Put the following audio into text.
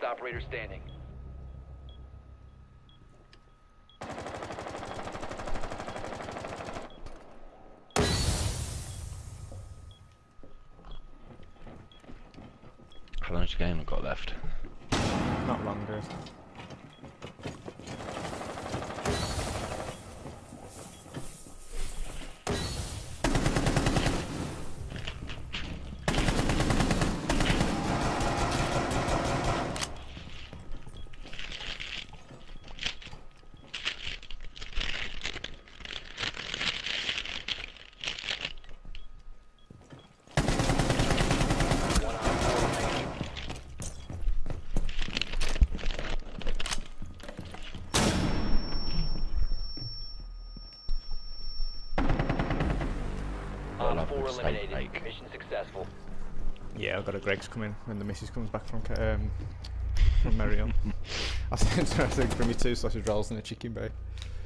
operator standing. How long has your game got left? Not long, dude. Op 4 eliminated. Mission successful. Yeah, I've got a Greg's coming when the missus comes back from Merion. I think bring me 2 sausage rolls and a chicken bay.